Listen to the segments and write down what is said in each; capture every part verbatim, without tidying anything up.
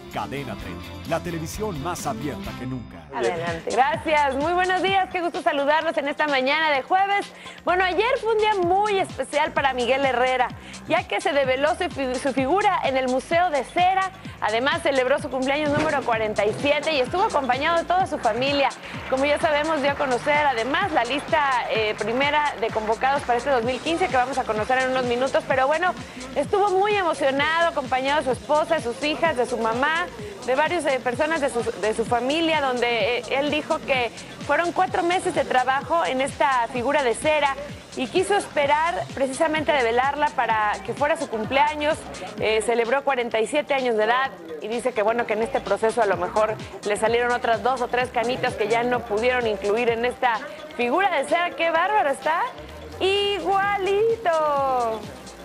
Cadena treinta, la televisión más abierta que nunca. Adelante, gracias. Muy buenos días, qué gusto saludarlos en esta mañana de jueves. Bueno, ayer fue un día muy especial para Miguel Herrera, ya que se develó su, fi su figura en el Museo de Cera. Además, celebró su cumpleaños número cuarenta y siete y estuvo acompañado de toda su familia. Como ya sabemos, dio a conocer además la lista eh, primera de convocados para este dos mil quince, que vamos a conocer en unos minutos. Pero bueno, estuvo muy emocionado, acompañado de su esposa, de sus hijas, de su mamá, de varias eh, personas de su, de su familia, donde eh, él dijo que fueron cuatro meses de trabajo en esta figura de cera y quiso esperar precisamente a develarla para que fuera su cumpleaños. Eh, celebró cuarenta y siete años de edad y dice que bueno, que en este proceso a lo mejor le salieron otras dos o tres canitas que ya no pudieron incluir en esta figura de cera. ¡Qué bárbaro está! ¡Igualito!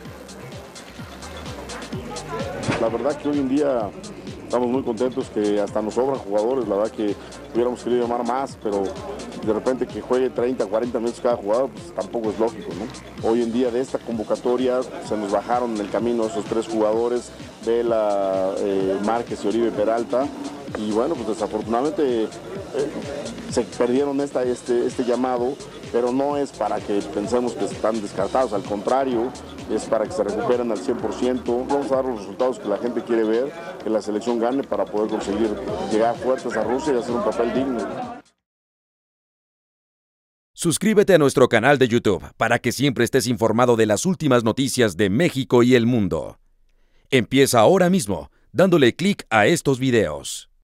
La verdad que hoy en día estamos muy contentos, que hasta nos sobran jugadores. La verdad que hubiéramos querido llamar más, pero de repente que juegue treinta, cuarenta minutos cada jugador, pues tampoco es lógico, ¿no? Hoy en día de esta convocatoria se nos bajaron en el camino esos tres jugadores, Vela, eh, Márquez y Oribe Peralta, y bueno, pues desafortunadamente eh, se perdieron esta, este, este llamado, pero no es para que pensemos que están descartados, al contrario, es para que se recuperen al cien por ciento. Vamos a dar los resultados que la gente quiere ver, que la selección gane para poder conseguir llegar fuertes a Rusia y hacer un papel digno. Suscríbete a nuestro canal de YouTube para que siempre estés informado de las últimas noticias de México y el mundo. Empieza ahora mismo dándole clic a estos videos.